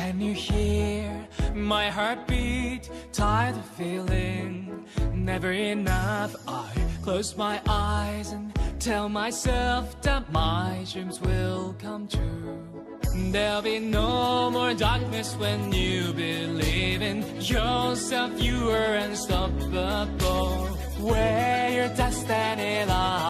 Can you hear my heartbeat? Tired of feeling never enough. I close my eyes and tell myself that my dreams will come true. There'll be no more darkness when you believe in yourself. You are unstoppable. Where your destiny lies.